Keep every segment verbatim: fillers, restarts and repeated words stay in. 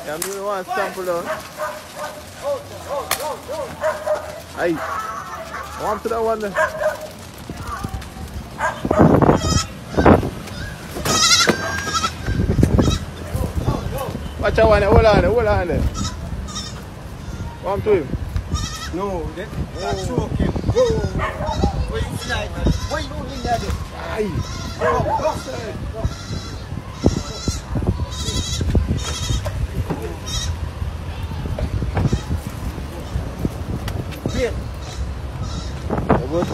Yeah, me want sample down. Aye. One to that one there. Watch out one there, hold on there, hold on there. One to him. No, that, that's oh. Okay. Whoa. Where you slide, man? Where you going in there? Aye. Go, go, go. Here. You good?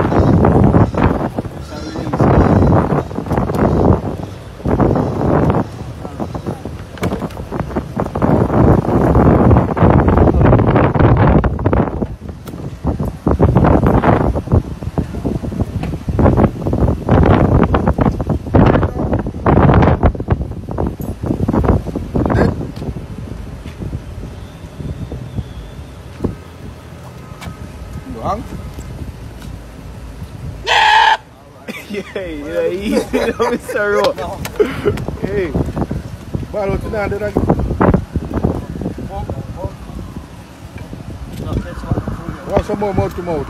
Wrong? Yeah, yeah, easy, no, Mister Ro. No. Hey, ball out to now, did I? Want some more mouth to mouth?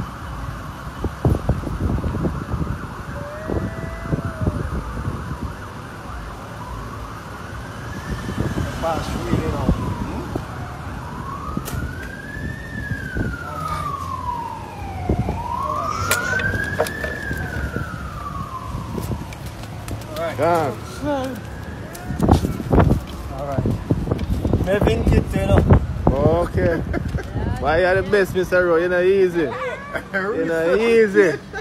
Fast, really now. Gone. Alright. Melvin Kit, you know. Okay. Why you are the best, Mister Ro? You're not easy. You're not easy.